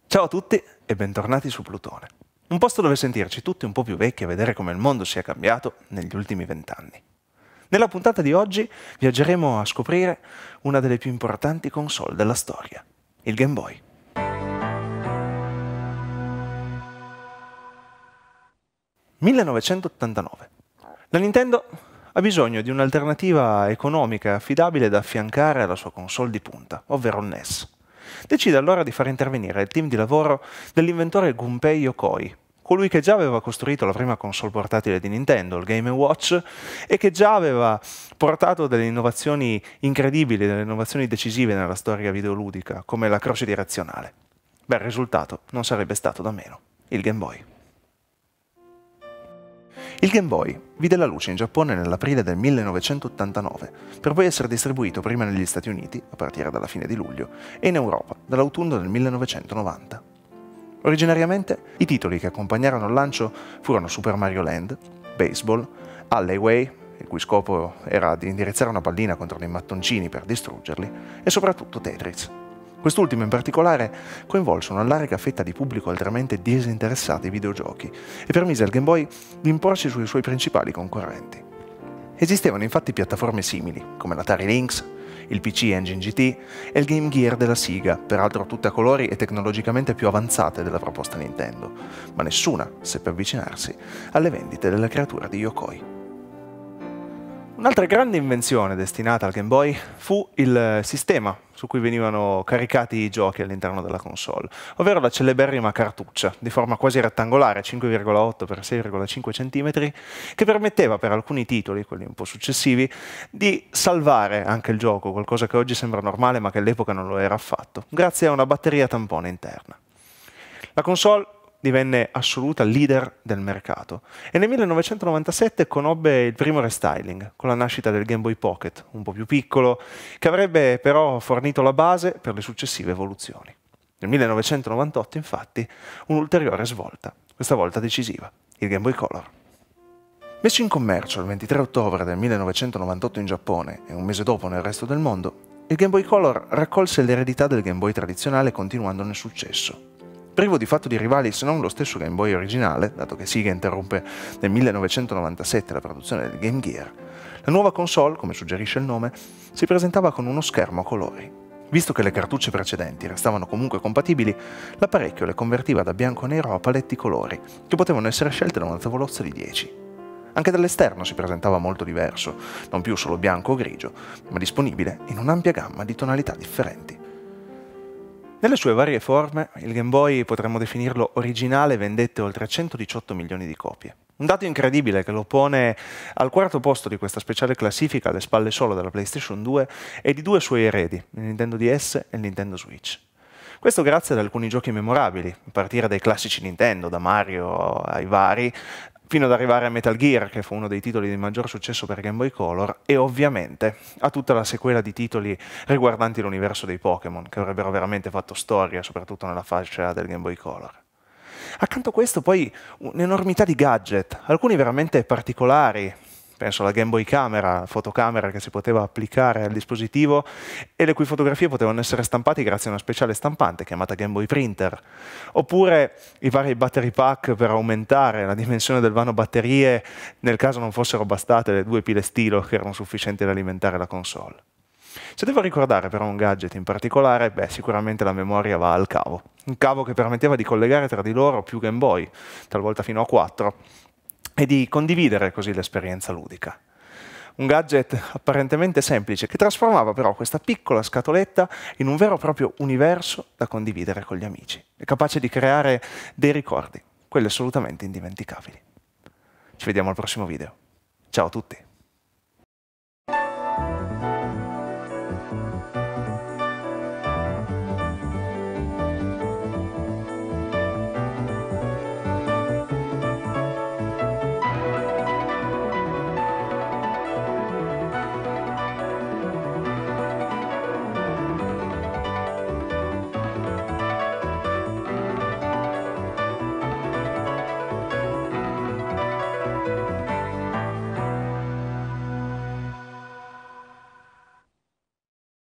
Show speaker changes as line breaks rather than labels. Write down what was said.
Ciao a tutti e bentornati su Plutone, un posto dove sentirci tutti un po' più vecchi e vedere come il mondo sia cambiato negli ultimi 20 anni. Nella puntata di oggi viaggeremo a scoprire una delle più importanti console della storia, il Game Boy. «1989. La Nintendo ha bisogno di un'alternativa economica e affidabile da affiancare alla sua console di punta, ovvero il NES. Decide allora di far intervenire il team di lavoro dell'inventore Gunpei Yokoi, colui che già aveva costruito la prima console portatile di Nintendo, il Game & Watch, e che già aveva portato delle innovazioni incredibili, delle innovazioni decisive nella storia videoludica, come la croce direzionale. Beh, il risultato non sarebbe stato da meno, il Game Boy. Il Game Boy vide la luce in Giappone nell'aprile del 1989, per poi essere distribuito prima negli Stati Uniti, a partire dalla fine di luglio, e in Europa, dall'autunno del 1990. Originariamente, i titoli che accompagnarono il lancio furono Super Mario Land, Baseball, Alleyway, il cui scopo era di indirizzare una pallina contro dei mattoncini per distruggerli, e soprattutto Tetris. Quest'ultimo in particolare coinvolse una larga fetta di pubblico altrimenti disinteressato ai videogiochi e permise al Game Boy di imporsi sui suoi principali concorrenti. Esistevano infatti piattaforme simili, come l'Atari Lynx, il PC Engine GT e il Game Gear della Sega, peraltro tutte a colori e tecnologicamente più avanzate della proposta Nintendo, ma nessuna seppe avvicinarsi alle vendite della creatura di Yokoi. Un'altra grande invenzione destinata al Game Boy fu il sistema su cui venivano caricati i giochi all'interno della console, ovvero la celeberrima cartuccia, di forma quasi rettangolare, 5,8 x 6,5 cm, che permetteva per alcuni titoli, quelli un po' successivi, di salvare anche il gioco, qualcosa che oggi sembra normale ma che all'epoca non lo era affatto, grazie a una batteria tampone interna. La console divenne assoluta leader del mercato e nel 1997 conobbe il primo restyling con la nascita del Game Boy Pocket, un po' più piccolo, che avrebbe però fornito la base per le successive evoluzioni. Nel 1998 infatti un'ulteriore svolta, questa volta decisiva, il Game Boy Color. Messo in commercio il 23 ottobre del 1998 in Giappone e un mese dopo nel resto del mondo, il Game Boy Color raccolse l'eredità del Game Boy tradizionale continuando nel successo. Privo di fatto di rivali se non lo stesso Game Boy originale, dato che Sega interrompe nel 1997 la produzione del Game Gear, la nuova console, come suggerisce il nome, si presentava con uno schermo a colori. Visto che le cartucce precedenti restavano comunque compatibili, l'apparecchio le convertiva da bianco e nero a paletti colori, che potevano essere scelte da una tavolozza di 10. Anche dall'esterno si presentava molto diverso, non più solo bianco o grigio, ma disponibile in un'ampia gamma di tonalità differenti. Nelle sue varie forme, il Game Boy potremmo definirlo originale, vendette oltre 118 milioni di copie. Un dato incredibile che lo pone al quarto posto di questa speciale classifica, alle spalle solo della PlayStation 2 e di due suoi eredi, il Nintendo DS e il Nintendo Switch. Questo grazie ad alcuni giochi memorabili, a partire dai classici Nintendo, da Mario ai vari, fino ad arrivare a Metal Gear, che fu uno dei titoli di maggior successo per Game Boy Color, e ovviamente a tutta la sequela di titoli riguardanti l'universo dei Pokémon, che avrebbero veramente fatto storia, soprattutto nella fascia del Game Boy Color. Accanto a questo poi un'enormità di gadget, alcuni veramente particolari, penso alla Game Boy Camera, fotocamera che si poteva applicare al dispositivo e le cui fotografie potevano essere stampate grazie a una speciale stampante chiamata Game Boy Printer, oppure i vari battery pack per aumentare la dimensione del vano batterie nel caso non fossero bastate le 2 pile stilo che erano sufficienti ad alimentare la console. Se devo ricordare però un gadget in particolare, beh, sicuramente la memoria va al cavo. Un cavo che permetteva di collegare tra di loro più Game Boy, talvolta fino a 4, e di condividere così l'esperienza ludica. Un gadget apparentemente semplice che trasformava però questa piccola scatoletta in un vero e proprio universo da condividere con gli amici e capace di creare dei ricordi, quelli assolutamente indimenticabili. Ci vediamo al prossimo video. Ciao a tutti!